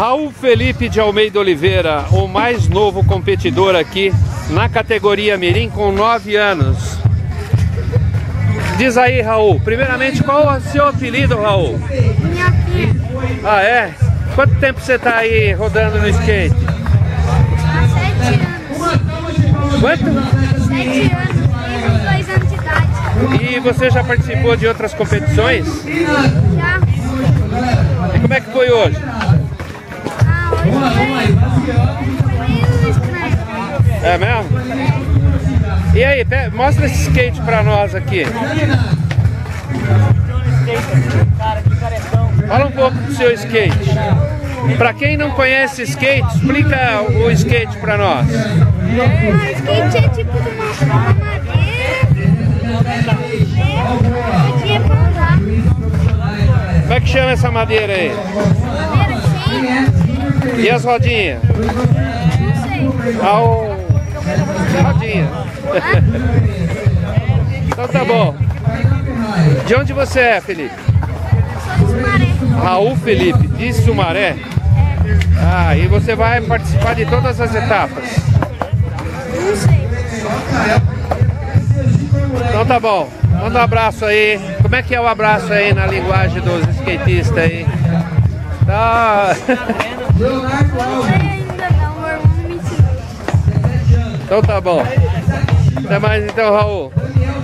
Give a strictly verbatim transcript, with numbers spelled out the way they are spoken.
Raul Felipe de Almeida Oliveira, o mais novo competidor aqui na categoria Mirim, com nove anos. Diz aí, Raul, primeiramente, qual é o seu apelido, Raul? Minhoquinha. Ah, é? Quanto tempo você está aí rodando no skate? Há sete anos. Quanto? Sete anos, desde os dois anos de idade. E você já participou de outras competições? Já. E como é que foi hoje? Ah, hoje foi, foi meio estranho. É mesmo? E aí, mostra esse skate pra nós aqui. Fala um pouco do seu skate. Pra quem não conhece skate, explica o skate pra nós. Ah, o skate é tipo de uma, uma madeira. Madeira pra andar. Como é que chama essa madeira aí? Madeira cheia. E as rodinhas? Não sei. Ah, o... rodinha. Então tá bom. De onde você é, Felipe? Eu sou de Sumaré. Raul Felipe, de Sumaré? Ah, e você vai participar de todas as etapas? Não sei. Então tá bom. Manda um abraço aí. Como é que é o abraço aí na linguagem dos skatistas aí? Tá. Não sei ainda não, meu irmão me ensinou. Então tá bom. Até mais então, Raul.